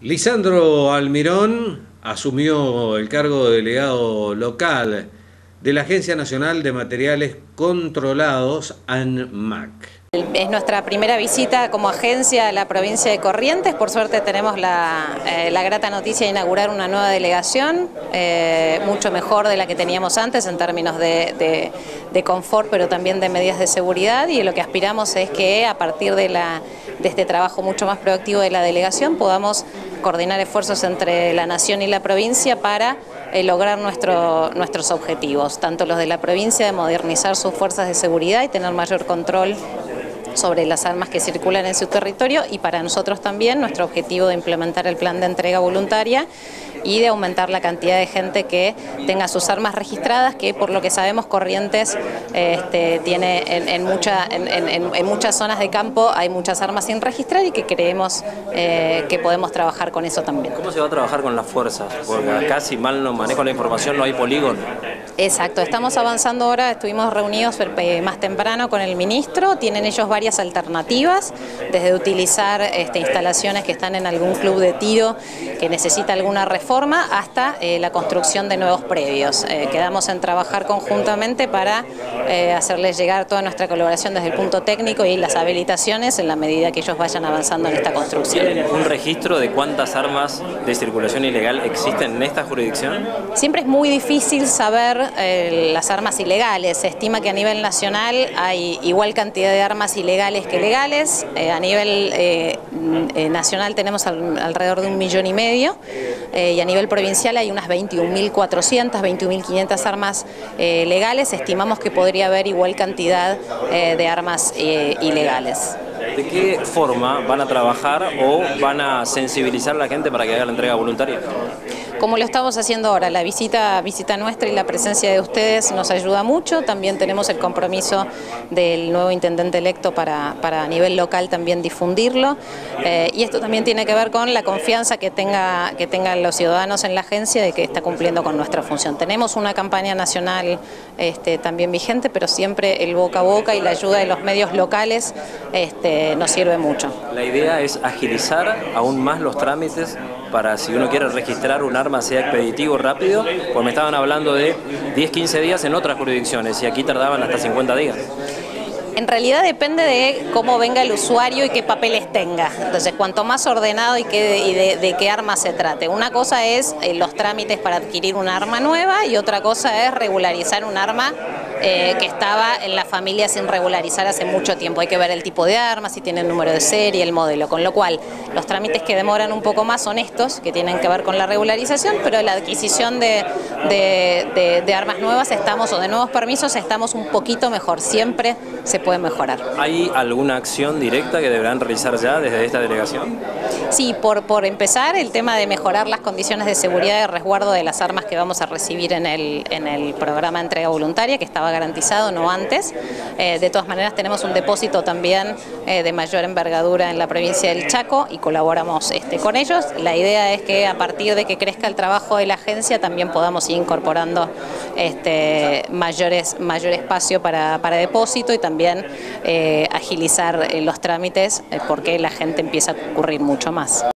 Lisandro Almirón asumió el cargo de delegado local de la Agencia Nacional de Materiales Controlados, ANMAC. Es nuestra primera visita como agencia a la provincia de Corrientes. Por suerte tenemos la grata noticia de inaugurar una nueva delegación, mucho mejor de la que teníamos antes en términos de confort, pero también de medidas de seguridad, y lo que aspiramos es que a partir de este trabajo mucho más proactivo de la delegación podamos coordinar esfuerzos entre la nación y la provincia para lograr nuestros objetivos, tanto los de la provincia de modernizar sus fuerzas de seguridad y tener mayor control sobre las armas que circulan en su territorio, y para nosotros también nuestro objetivo de implementar el plan de entrega voluntaria y de aumentar la cantidad de gente que tenga sus armas registradas, que por lo que sabemos Corrientes tiene en muchas zonas de campo hay muchas armas sin registrar, y que creemos que podemos trabajar con eso también. ¿Cómo se va a trabajar con las fuerzas? Porque acá, si mal no manejo la información, no hay polígono. Exacto, estamos avanzando ahora, estuvimos reunidos más temprano con el ministro, tienen ellos varias alternativas, desde utilizar instalaciones que están en algún club de tiro que necesita alguna reforma, hasta la construcción de nuevos predios. Quedamos en trabajar conjuntamente para hacerles llegar toda nuestra colaboración desde el punto técnico y las habilitaciones en la medida que ellos vayan avanzando en esta construcción. ¿Tienen un registro de cuántas armas de circulación ilegal existen en esta jurisdicción? Siempre es muy difícil saber las armas ilegales. Se estima que a nivel nacional hay igual cantidad de armas ilegales que legales. A nivel nacional tenemos alrededor de 1,5 millones, y a nivel provincial hay unas 21.400, 21.500 armas legales. Estimamos que podría haber igual cantidad de armas ilegales. ¿De qué forma van a trabajar o van a sensibilizar a la gente para que haga la entrega voluntaria? Como lo estamos haciendo ahora, la visita nuestra y la presencia de ustedes nos ayuda mucho. También tenemos el compromiso del nuevo intendente electo para a nivel local también difundirlo, y esto también tiene que ver con la confianza que tengan los ciudadanos en la agencia de que está cumpliendo con nuestra función. Tenemos una campaña nacional también vigente, pero siempre el boca a boca y la ayuda de los medios locales nos sirve mucho. La idea es agilizar aún más los trámites para, si uno quiere registrar un arma, sea expeditivo, rápido, pues me estaban hablando de 10-15 días en otras jurisdicciones y aquí tardaban hasta 50 días. En realidad depende de cómo venga el usuario y qué papeles tenga. Entonces, cuanto más ordenado y de qué arma se trate. Una cosa es los trámites para adquirir un arma nueva, y otra cosa es regularizar un arma que estaba en la familia sin regularizar hace mucho tiempo. Hay que ver el tipo de arma, si tiene el número de serie, el modelo. Con lo cual, los trámites que demoran un poco más son estos, que tienen que ver con la regularización, pero la adquisición de armas nuevas o de nuevos permisos estamos un poquito mejor. Siempre se puede mejorar. ¿Hay alguna acción directa que deberán realizar ya desde esta delegación? Sí, por empezar, el tema de mejorar las condiciones de seguridad y resguardo de las armas que vamos a recibir en el programa de entrega voluntaria, que estaba garantizado, no antes. De todas maneras, tenemos un depósito también de mayor envergadura en la provincia del Chaco, y colaboramos con ellos. La idea es que a partir de que crezca el trabajo de la agencia también podamos ir incorporando mayor espacio para depósito, y también agilizar los trámites, porque la gente empieza a concurrir mucho más.